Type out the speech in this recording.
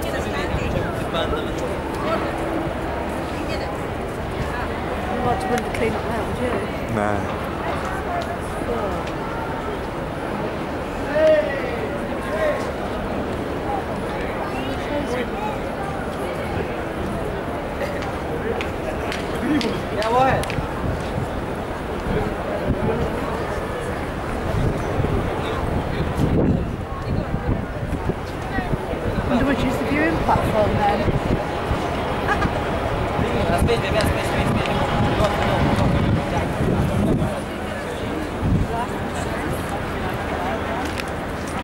Like to run to clean up now, would you? Nah. Yeah, what? I wonder which is the viewing platform then. Space, baby, space.